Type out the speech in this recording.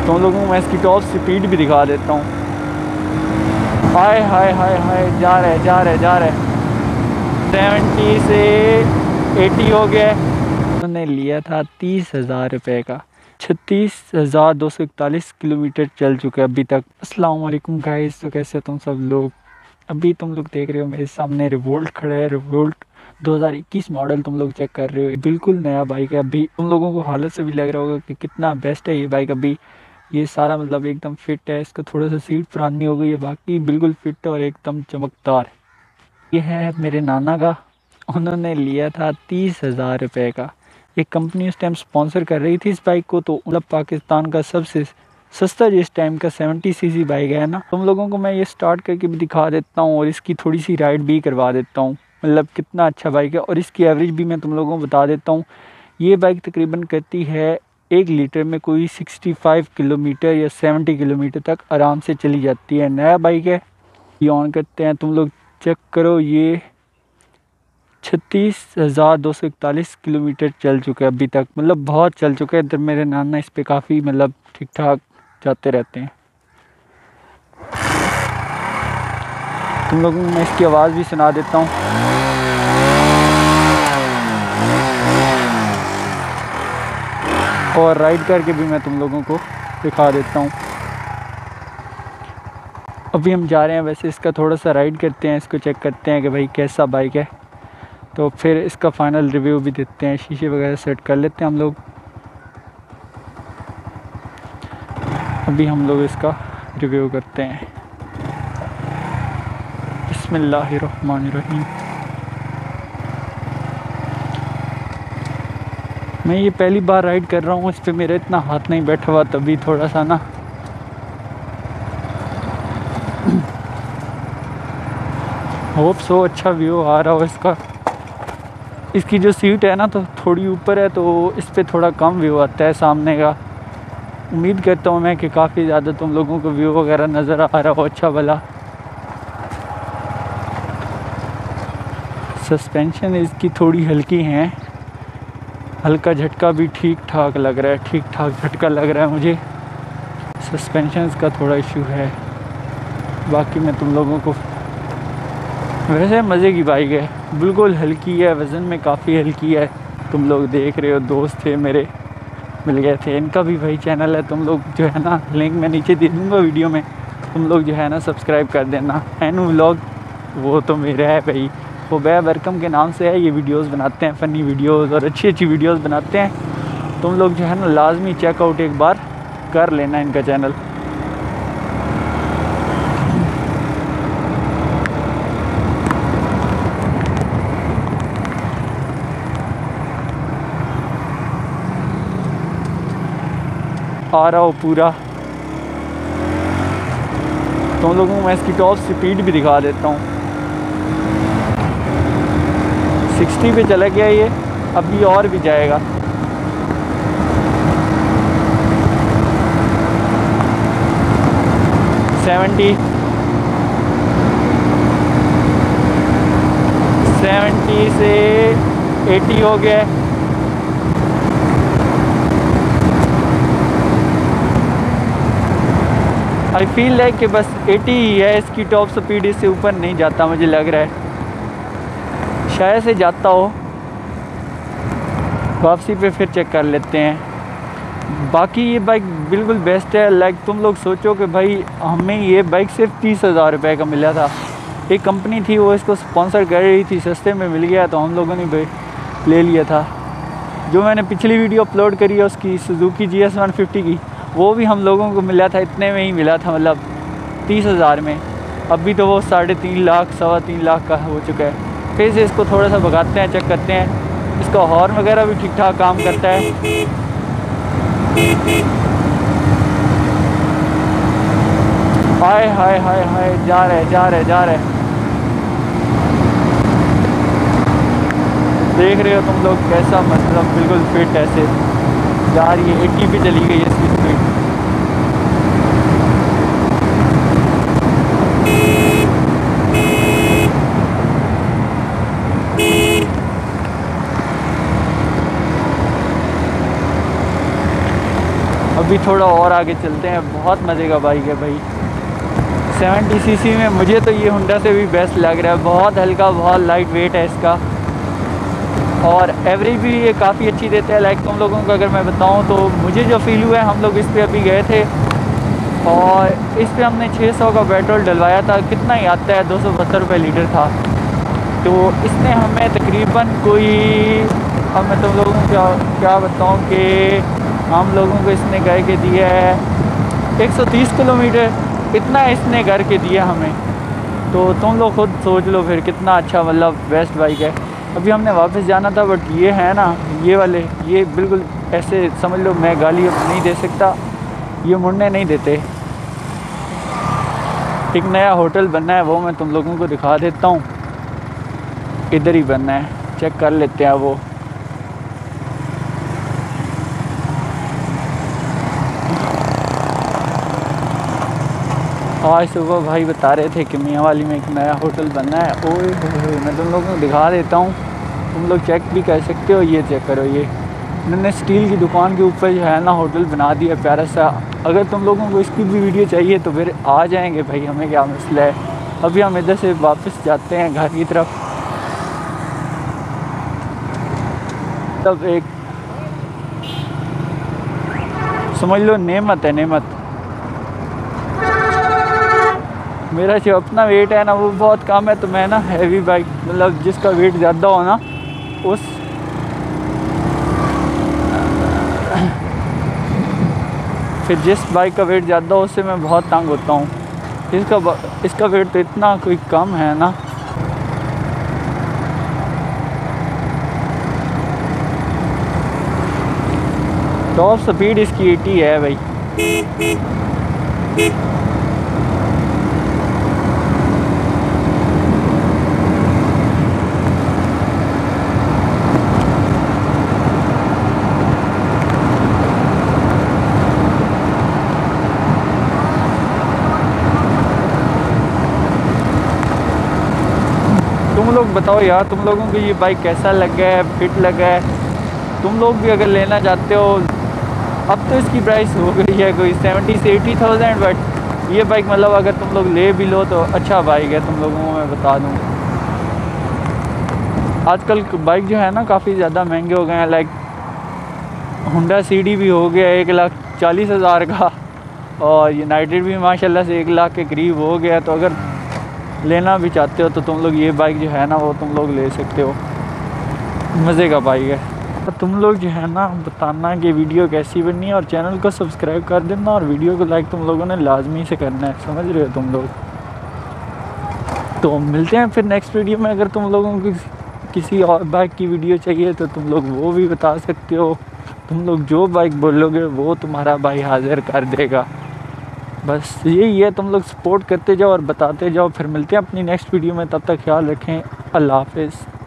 तुम लोगों को मैं इसकी टॉप स्पीड भी दिखा देता हूँ। हाय हाय हाय हाय, जा रहे 70 से 80 हो गया। उन्होंने लिया था 30,000 रुपये का। 36,241 किलोमीटर चल चुके अभी तक। अस्सलाम वालेकुम गाइस, तो कैसे तुम सब लोग। अभी तुम लोग देख रहे हो मेरे सामने रिवोल्ट खड़ा है। रिवोल्ट 2021 मॉडल तुम लोग चेक कर रहे हो, बिल्कुल नया बाइक है। अभी तुम लोगों को हालत से भी लग रहा होगा कि कितना बेस्ट है ये बाइक। अभी ये सारा मतलब एकदम फिट है। इसका थोड़ा सा सीट पुरानी हो गई है, बाकी बिल्कुल फिट है और एकदम चमकदार। ये है मेरे नाना का, उन्होंने लिया था 30,000 रुपये का। एक कंपनी उस टाइम स्पॉन्सर कर रही थी इस बाइक को, तो मतलब पाकिस्तान का सबसे सस्ता जिस टाइम का 70 सीसी बाइक है ना। तुम लोगों को मैं ये स्टार्ट करके भी दिखा देता हूँ और इसकी थोड़ी सी राइड भी करवा देता हूँ, मतलब कितना अच्छा बाइक है। और इसकी एवरेज भी मैं तुम लोगों को बता देता हूँ। ये बाइक तकरीबन करती है 1 लीटर में कोई 65 किलोमीटर या 70 किलोमीटर तक आराम से चली जाती है। नया बाइक है। ये ऑन करते हैं, तुम लोग चेक करो। ये 36,241 किलोमीटर चल चुके हैं अभी तक, मतलब बहुत चल चुके हैं। इधर मेरे नाना इस पे काफ़ी मतलब ठीक ठाक जाते रहते हैं। तुम लोगों को मैं इसकी आवाज़ भी सुना देता हूँ। और राइड करके भी मैं तुम लोगों को दिखा देता हूँ। अभी हम जा रहे हैं, वैसे इसका थोड़ा सा राइड करते हैं, इसको चेक करते हैं कि भाई कैसा बाइक है, तो फिर इसका फाइनल रिव्यू भी देते हैं। शीशे वगैरह सेट कर लेते हैं हम लोग। अभी हम लोग इसका रिव्यू करते हैं। बिस्मिल्लाहिर्रहमानिर्रहीम। मैं ये पहली बार राइड कर रहा हूँ, इस पर मेरा इतना हाथ नहीं बैठा हुआ, तभी थोड़ा सा ना होप सो अच्छा व्यू आ रहा हो इसका। इसकी जो सीट है ना तो थोड़ी ऊपर है, तो इस पर थोड़ा कम व्यू आता है सामने का। उम्मीद करता हूँ मैं कि काफ़ी ज़्यादा तुम लोगों को व्यू वगैरह नज़र आ रहा हो अच्छा भला। सस्पेंशन इसकी थोड़ी हल्की हैं, हल्का झटका भी ठीक ठाक लग रहा है, ठीक ठाक झटका लग रहा है मुझे। सस्पेंशन इसका थोड़ा इशू है, बाकी मैं तुम लोगों को वैसे मज़े की बाइक है, बिल्कुल हल्की है, वज़न में काफ़ी हल्की है। तुम लोग देख रहे हो, दोस्त थे मेरे मिल गए थे, इनका भी भाई चैनल है। तुम लोग जो है ना, लिंक मैं नीचे दे दूँगा वीडियो में, तुम लोग जो है ना सब्सक्राइब कर देना। एनू व्लॉग वो तो मेरा है भाई, वो बै वर्कम के नाम से है। ये वीडियोस बनाते हैं, फ़नी वीडियोस और अच्छी अच्छी वीडियोस बनाते हैं। तुम लोग जो है ना लाजमी चेकआउट एक बार कर लेना इनका चैनल। आ रहा हो पूरा, तुम लोगों को मैं इसकी टॉप स्पीड भी दिखा देता हूँ। 60 पे चला गया ये, अभी और भी जाएगा। सेवेंटी से 80 हो गया। आई फील लाइक कि बस 80 ही है इसकी टॉप स्पीड, इससे ऊपर नहीं जाता मुझे लग रहा है, शायद से जाता हो। वापसी पे फिर चेक कर लेते हैं। बाकी ये बाइक बिल्कुल बेस्ट है। लाइक तुम लोग सोचो कि भाई हमें ये बाइक सिर्फ 30,000 रुपये का मिला था। एक कंपनी थी वो इसको स्पॉन्सर कर रही थी, सस्ते में मिल गया तो हम लोगों ने ले लिया था। जो मैंने पिछली वीडियो अपलोड करी है उसकी सुजुकी GS 150 की, वो भी हम लोगों को मिला था, इतने में ही मिला था, मतलब 30,000 में। अभी तो वो 3.5 लाख 3.25 लाख का हो चुका है। फिर से इसको थोड़ा सा भगाते हैं, चेक करते हैं। इसका हॉर्न वगैरह भी ठीक ठाक काम करता है। हाय हाय हाय हाय, जा रहे देख रहे हो तुम लोग कैसा, मतलब बिल्कुल फिट ऐसे जा रही है। 80 पे चली गई है इसकी स्पीड। अभी थोड़ा और आगे चलते हैं। बहुत मज़े का बाइक है भाई। 70 सीसी में मुझे तो ये होंडा से भी बेस्ट लग रहा है। बहुत हल्का, बहुत लाइट वेट है इसका, और एवरेज भी ये काफ़ी अच्छी देता है। लाइक तुम लोगों को अगर मैं बताऊं तो मुझे जो फील हुआ है, हम लोग इस पे अभी गए थे और इस पे हमने 600 का पेट्रोल डलवाया था। कितना ही आता है, 272 रुपये लीटर था। तो इसने हमें तकरीबन कोई, अब मैं तुम लोगों को क्या बताऊं कि हम लोगों को इसने कह के दिया है 130 किलोमीटर, इतना इसने करके दिया हमें। तो तुम लोग खुद सोच लो फिर कितना अच्छा, मतलब बेस्ट बाइक है। अभी हमने वापस जाना था, बट ये है ना, ये वाले ये बिल्कुल ऐसे समझ लो, मैं गाली अब नहीं दे सकता, ये मुड़ने नहीं देते। एक नया होटल बनना है, वो मैं तुम लोगों को दिखा देता हूँ। इधर ही बनना है, चेक कर लेते हैं वो। आज सुबह भाई बता रहे थे कि मियाँ वाली में एक नया होटल बनना है। ओए मैं तुम लोगों को दिखा देता हूँ, तुम लोग चेक भी कर सकते हो। ये चेक करो, ये मैंने स्टील की दुकान के ऊपर जो है ना होटल बना दिया प्यारा सा। अगर तुम लोगों को इसकी भी वीडियो चाहिए तो फिर आ जाएंगे भाई, हमें क्या मसला है। अभी हम इधर से वापस जाते हैं घर की तरफ। तब एक समझ लो नेमत है, नेमत। मेरा जो अपना वेट है ना वो बहुत कम है, तो मैं ना हैवी बाइक, मतलब जिसका वेट ज़्यादा हो ना उस फिर जिस बाइक का वेट ज़्यादा हो उससे मैं बहुत तंग होता हूँ। इसका वेट तो इतना कोई कम है ना। टॉप स्पीड इसकी 80 है भाई। तुम लोग बताओ यार, तुम लोगों को ये बाइक कैसा लगा है, फिट लगा है? तुम लोग भी अगर लेना चाहते हो, अब तो इसकी प्राइस हो गई है कोई 70 से 80,000, बट ये बाइक मतलब अगर तुम लोग ले भी लो तो अच्छा बाइक है। तुम लोगों को मैं बता दूँ, आजकल बाइक जो है ना काफ़ी ज़्यादा महंगे हो गए हैं। लाइक होंडा CD भी हो गया 1,40,000 का, और यूनाइटेड भी माशाल्लाह से 1 लाख के करीब हो गया। तो अगर लेना भी चाहते हो तो तुम लोग ये बाइक जो है ना वो तुम लोग ले सकते हो, मज़े का बाइक है। तो तुम लोग जो है ना बताना कि वीडियो कैसी बनी है, और चैनल को सब्सक्राइब कर देना, और वीडियो को लाइक तुम लोगों ने लाजमी से करना है, समझ रहे हो तुम लोग। तो मिलते हैं फिर नेक्स्ट वीडियो में। अगर तुम लोगों को किसी और बाइक की वीडियो चाहिए तो तुम लोग वो भी बता सकते हो। तुम लोग जो बाइक बोलोगे वो तुम्हारा भाई हाजिर कर देगा। बस यही है, तुम लोग सपोर्ट करते जाओ और बताते जाओ। फिर मिलते हैं अपनी नेक्स्ट वीडियो में, तब तक ख्याल रखें। अल्लाह हाफिज़।